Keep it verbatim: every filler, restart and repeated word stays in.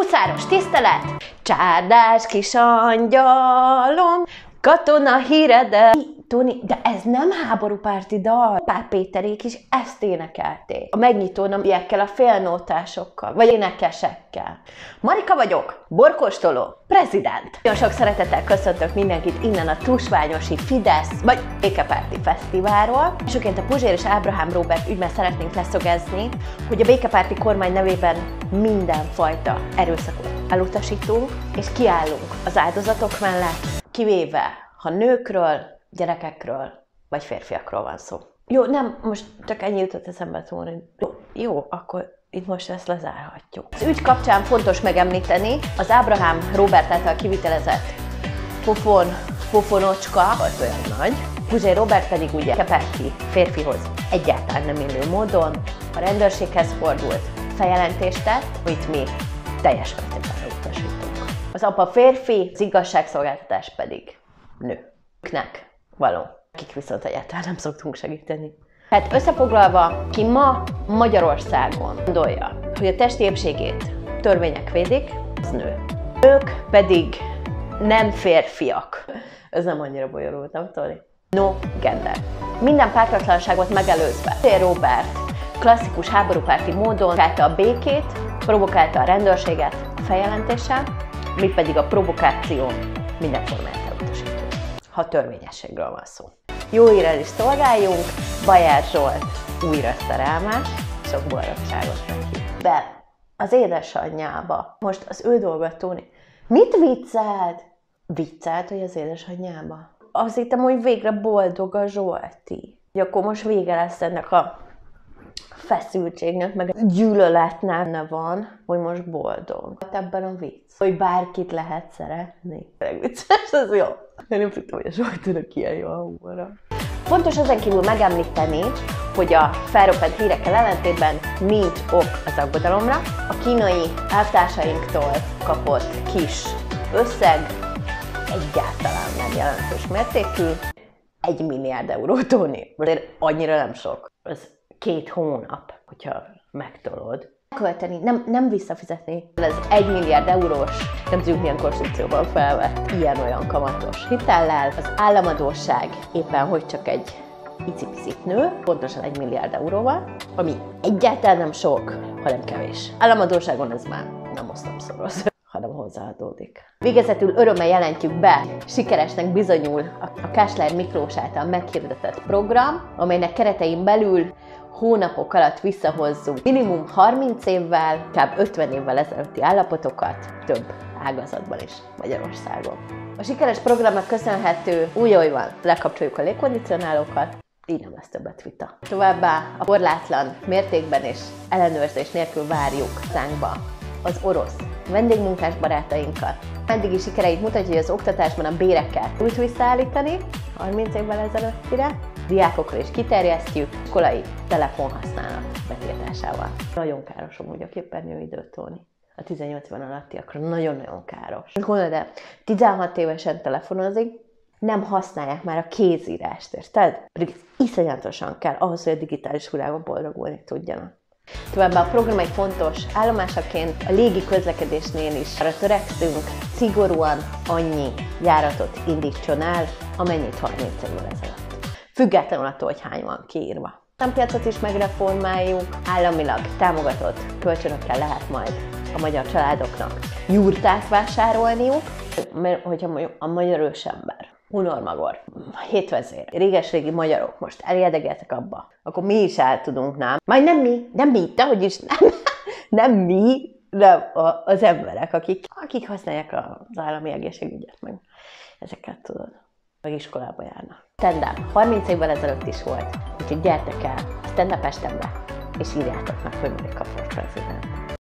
Huszáros tisztelet! Csárdás kis angyalom, katona hírede. Tóni, de ez nem háborúpárti dal. Pál Péterék is ezt énekelték. A megnyitón a ilyekkel, a félnótásokkal, vagy énekesekkel. Marika vagyok, borkóstoló, prezident. Nagyon sok szeretettel köszöntök mindenkit innen a tusványosi Fidesz, vagy Békepárti Fesztiválról. Elsőként a Puzsér és Ábrahám Róbert ügyben szeretnénk leszögezni, hogy a Békepárti kormány nevében mindenfajta erőszakot elutasítunk, és kiállunk az áldozatok mellett, kivéve, ha nőkről, gyerekekről, vagy férfiakról van szó. Jó, nem, most csak ennyi jutott eszembe Tóni. Jó, jó, akkor itt most ezt lezárhatjuk. Az ügy kapcsán fontos megemlíteni, az Ábrahám Róbert által kivitelezett pofon, pofonocska volt olyan nagy, Puzsér Róbert pedig ugye Békepárti férfihoz egyáltalán nem illő módon a rendőrséghez fordult, feljelentést tett, amit mi teljes mértékben utasítunk. Az apa férfi, az igazságszolgáltatás pedig nő. Nek való, akik viszont egyáltalán nem szoktunk segíteni. Hát összefoglalva, ki ma Magyarországon gondolja, hogy a testi épségét törvények védik, az nő. Ők pedig nem férfiak. Ez nem annyira bonyolult, nem Tóni? No gender. Minden pártatlanságot megelőzve. Puzsér Róbert klasszikus háborúpárti módon provokálta a békét, provokálta a rendőrséget a feljelentéssel, mi pedig a provokáció minden formáját elutasítjuk, ha törvényességről van szó. Jó hírrel is szolgáljunk, Bajár Zsolt újra szerelmes, sok boldogságot neki. Be az édesanyjába, most az ő dolga, Tóni. Mit viccelt? Viccelt, hogy az édesanyjába? Azt hittem, hogy végre boldog a Zsolti. Hogy akkor most vége lesz ennek a feszültségnek, meg a gyűlöletnek van, hogy most boldog. Ebben a vicc, hogy bárkit lehet szeretni. Vicces, ez jó. Én nem tudtam, hogy a Zsoltinak ilyen jó a humora. Fontos ezen kívül megemlíteni, hogy a felrobbant hírekkel ellentétben nincs ok az aggodalomra. A kínai elvtársainktól kapott kis összeg egyáltalán nem jelentős mértékű. Egy milliárd euró, Tóni. Azért annyira nem sok. Ez két hónap, hogyha megtolod. Költeni, nem, nem visszafizetni. Ez egy milliárd eurós, nem tudjuk milyen konstrukcióban felvett ilyen-olyan kamatos hitellel. Az államadósság éppen hogy csak egy icipicit nő, pontosan egy milliárd euróval, ami egyáltalán nem sok, hanem kevés. Államadósságon ez már nem osztomszoros, hanem hozzáadódik. Végezetül örömmel jelentjük be, sikeresnek bizonyul a Kásler Miklós által meghirdetett program, amelynek keretein belül hónapok alatt visszahozzuk minimum harminc évvel, kb. ötven évvel ezelőtti állapotokat több ágazatban is Magyarországon. A sikeres programnak köszönhető új van, lekapcsoljuk a légkondicionálókat, így nem lesz többet vita. Továbbá a korlátlan mértékben és ellenőrzés nélkül várjuk szánkba az orosz vendégmunkás barátainkat. Eddigi sikereit mutatja, hogy az oktatásban a béreket úgy visszaállítani harminc évvel ezelőttire, diákokra is kiterjesztjük, iskolai telefonhasználat betiltásával. Nagyon káros amúgy a képernyőidő, Tóni. A tizennyolc éven alattiakra nagyon-nagyon káros. Gondolod el, tizenhat évesen telefonozik, nem használják már a kézírást, érted? Pedig iszonyatosan kell ahhoz, hogy a digitális világban boldogulni tudjanak. Továbbá a program egy fontos állomásaként a légi közlekedésnél is arra törekszünk, szigorúan annyi járatot indítson el, amennyit harminc évvel ezelőtt. Függetlenül attól, hogy hány van kiírva. A piacot is megreformáljuk, államilag támogatott kölcsönökkel lehet majd a magyar családoknak jurtát vásárolniuk, mert hogyha mondjuk a magyar ősember, Hunormagor, hétvezér, réges-régi magyarok most elérdegeltek abba, akkor mi is el tudunk, nem? Majd nem mi, nem mi, de hogy is nem, nem mi, de az emberek, akik, akik használják az állami egészségügyet, meg ezeket tudod, meg iskolába járnak. Stand-up harminc évvel ezelőtt is volt, úgyhogy gyertek el a Stand-up Estemre, és írjátok meg, hogy Marika for President.